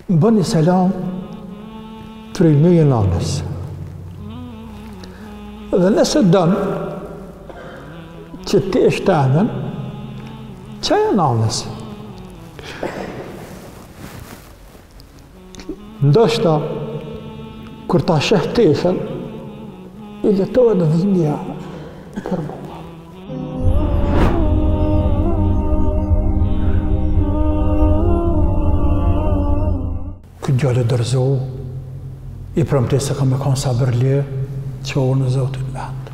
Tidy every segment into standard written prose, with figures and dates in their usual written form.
Bëni selam frymëje nanës. Dhe nëse dënë që ti e shtamen, qaja nanës. Ndoshta, kur ta sheh tesën, i letohet dhimbja për mua. Këtë gjallë e dërzohu, i premtej se ka me kanë sabërlie, që orë në Zotin vend.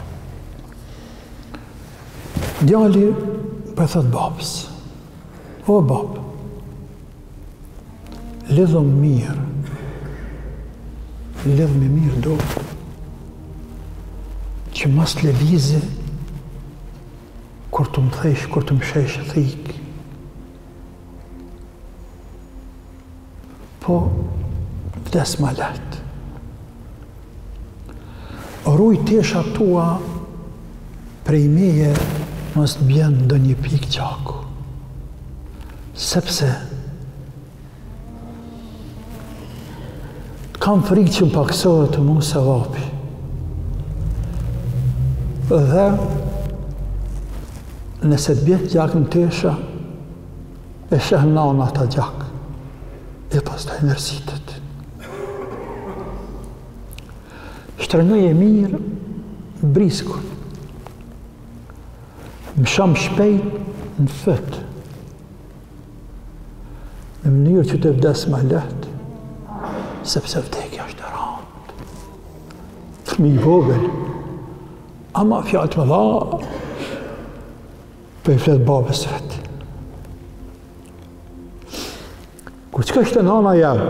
Djali për thëtë babës, o babë, lidhëm mirë, lidhëm e mirë do, që mas të levizi, kur të më thesh, kur të më shesh thikë. Po, vdes ma letë. Ruj tesha tua prej meje mos të bjenë ndë një pikë qaku. Sepse kam frikë që më paksohet të mu se vapi. Dhe nëse të bjetë gjak në tesha, e sheh nana ata gjak. E pas të enersitet. Shtrëngoj e mirë briskun. Më sham shpejt në fëtë. Në mënyrë që të vdes ma letë, sepse vdekja është e randë. Fëmi i vogël, ama fjallë të më dha, për i fletë babës vetë. Kur që kështë e nana jam,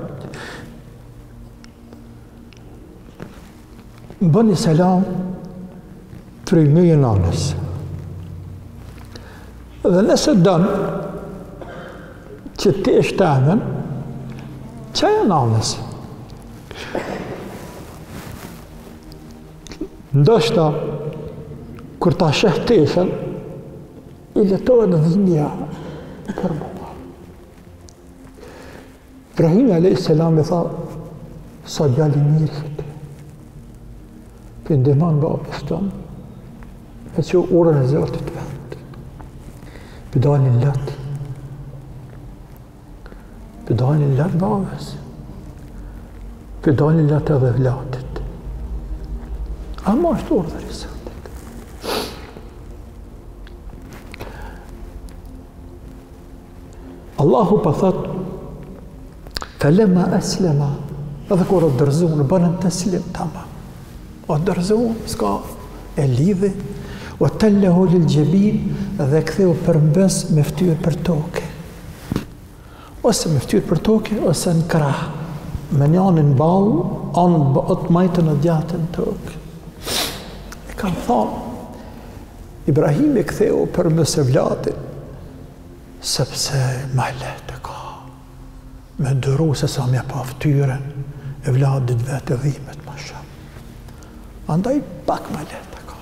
bëni selam frymëje nanës. Dhe nëse dënë që ti e shtamen, qaja nanës. Ndoshta, kur ta sheh tesën, i letohet dhimbja për mua. Ibrahim a.s. e tha, sa djali mirë këtë. Për ndihman babës tonë, e që urën e Zotit vend. Për dalin letë. Për dalin letë babës. Për dalin letë edhe vlatit. Ama është urdhër i Zotit. Allahu pa thëtë, Felema eslema, edhe kur o dërzunë, bënën të slim të ama. O dërzunë, s'ka e lidhi, o tellehu lil gjebin, dhe ktheu përmbës me ftyrë për toke. Ose me ftyrë për toke, ose në krah. Me një anë në balë, anë bëtë majtën e gjatën toke. E kam thonë, Ibrahim e ktheu përmbës e vlatin, sepse ma letë ka. Me dëru se sa mja pa ftyren, e vladit vetë dhimet ma shumë. Andaj pak ma letë ka.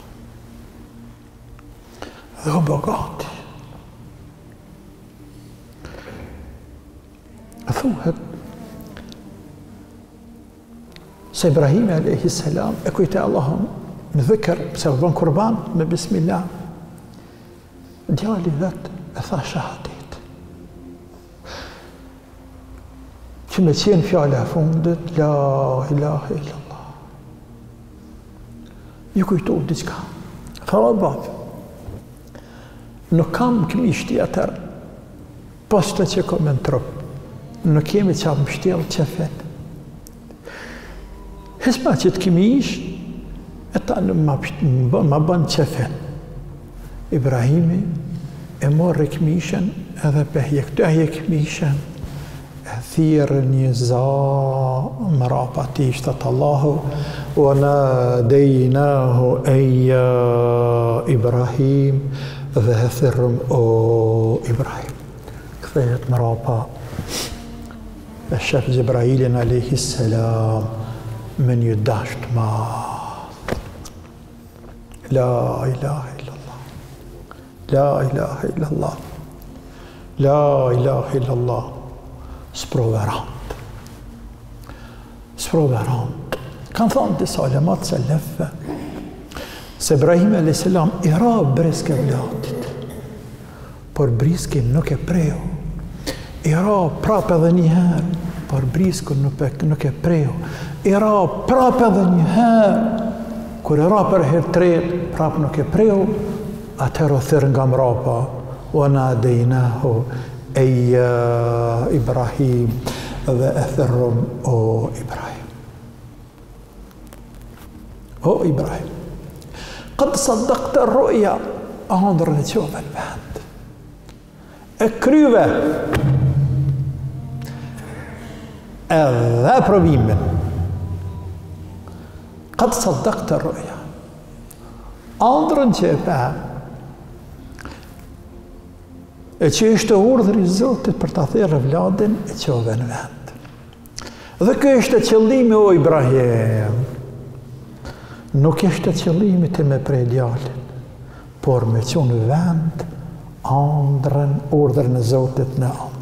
Dhe o bogati. E thuhet, se Ibrahim a.s. e kujte Allahum në dhikër, se vën kurban me bismillah. Djali vetë e tha shahadit. Që me qenë fjale e fundit, la ilaha illallah. Ju kujtu diqka. Tha o babë, nuk kam këmish tjetër, pas të që kom në trup, nuk kemi që më shtjellë qefet. Hisma që të këmish, e ta më bën qefet. Ibrahimi e morë këmishën edhe pëhje, këtë e këmishën, e thirë një za më rapa ti shtatë Allahu, wa na dejnahu eja Ibrahim, dhe e thirëm o Ibrahim. Këthejet më rapa e shef Gjibrailin a.s. me një dasht madh. La ilaha illallah. La ilaha illallah. La ilaha illallah. sproverant. Sproverant. Kan thonë disa ulemat selefve se Ibrahim a.s. I ra brisk e vlatit, por briskin nuk e preu. I ra prap edhe një herë, por briskun nuk e preu. I ra prap edhe një herë, kur i ra për herë tretë, prap nuk e preu, atëherë o thirr nga mrapa, wa nadejnahu eja Ibrahim, dhe e thirrëm o Ibrahim. O Ibrahim, qad saddaqta ar-ru'ya, ëndrën e qove në vend. E kryve edhe provimin. Qad saddaqta ar-ru'ya, ëndrën që e pa, e që ishte urdhri i Zotit për ta thirrë vladin e qove në vend. Dhe kjo ishte qëllimi o Ibrahim. Nuk ishte qëllimi të me prej djalin, por me qonë vend ëndrën, urdhrin e Zotit në ëndër.